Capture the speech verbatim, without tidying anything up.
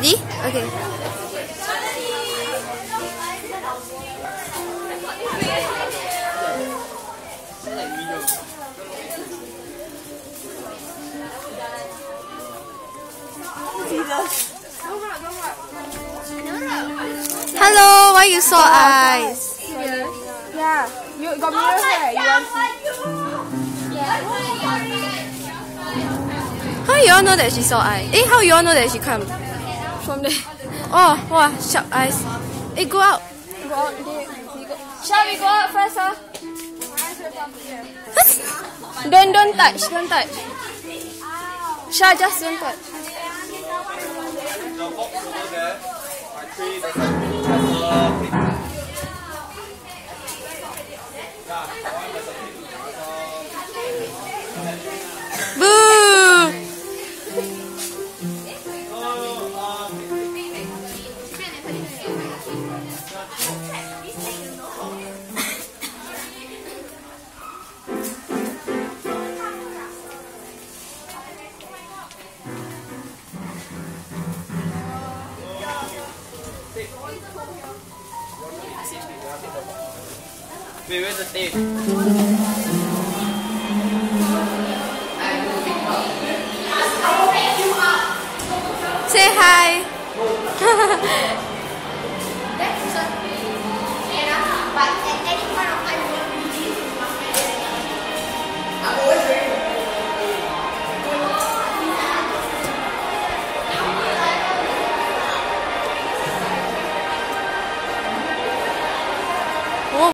Ready? Okay. Hello, why you saw eyes? Yeah, you got mirror here. You want How you all know that she saw eyes? Eh, how you all know that she come? from there? Oh, wow, sharp eyes. Eh, go out. Go out. Shall we go out first, huh? Don't don't touch, don't touch. Shah, just don't touch. Boo! Wait, where's the tape?